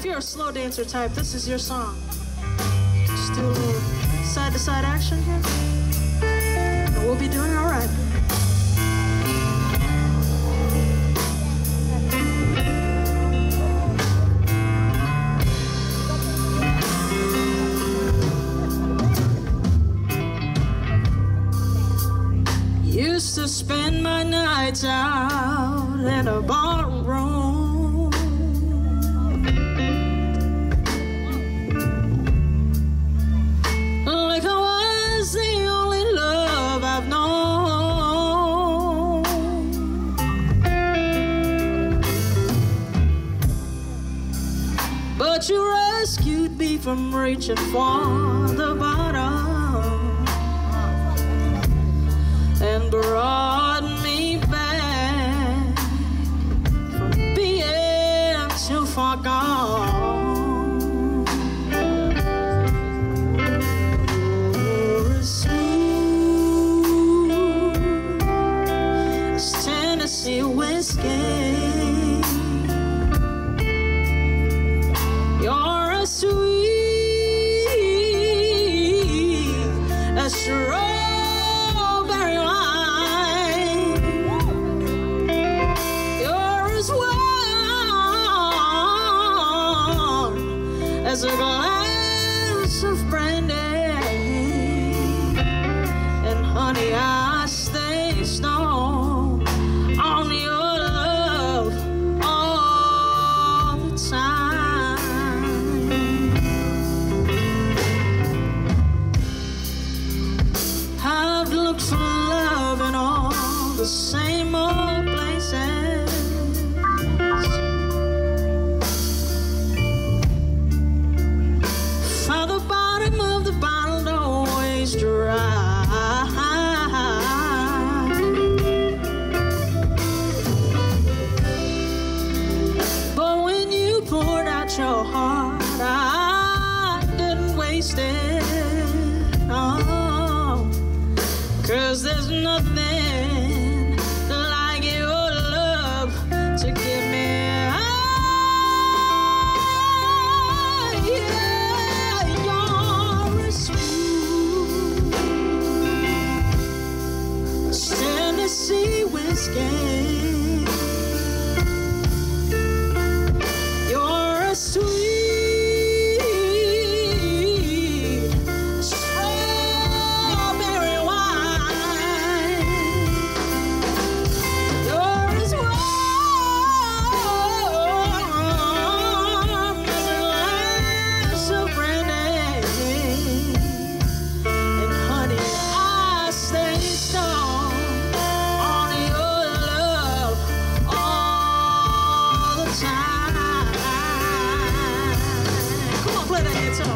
If you're a slow dancer type, this is your song. Just do a little side-to-side action here. And we'll be doing all right. Used to spend my nights out in a ballroom, like I was the only love I've known. But you rescued me from reaching for the bottom and brought me back from being too far gone. You're as smooth as Tennessee whiskey. You're as sweet as strawberry wine. You're as warm as a glass of brandy. And honey, I stay stoned on your love all the time. I've looked for love in all the same old places. Found the bottom of the bottle always dry. But when you poured out your heart, I didn't waste it. Oh, 'cause there's nothing like your love to give me high. Yeah, you're as smooth as Tennessee whiskey. You're as sweet as strawberry wine. You're as warm as a glass of brandy. And honey, I stay stoned on your love all the time. Come on, play that guitar.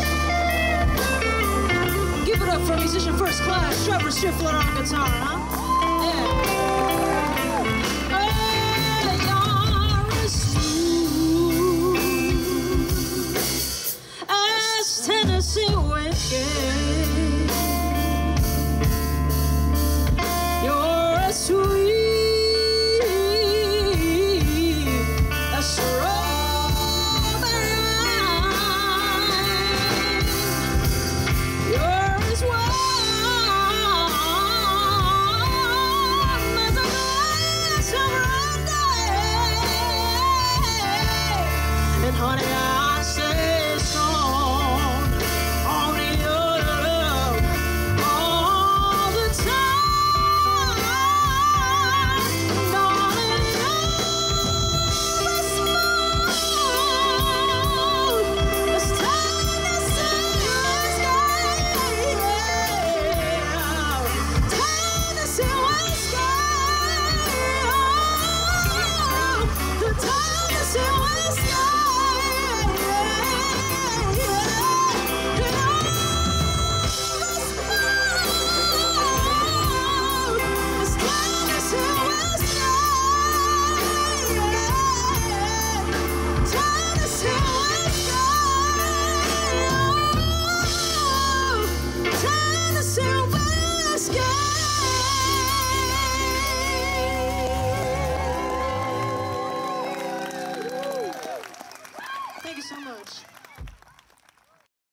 Give it up for musician first class Trevor Shifflett on guitar, huh?